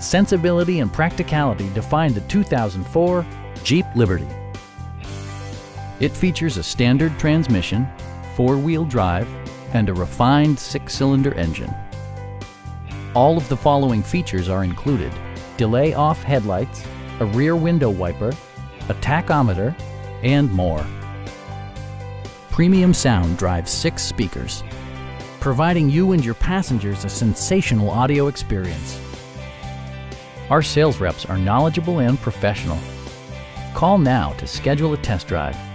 Sensibility and practicality define the 2004 Jeep Liberty. It features a standard transmission, four-wheel drive, and a refined six-cylinder engine. All of the following features are included: delay-off headlights, a rear window wiper, a tachometer, and more. Premium sound drives 6 speakers, providing you and your passengers a sensational audio experience. Our sales reps are knowledgeable and professional. Call now to schedule a test drive.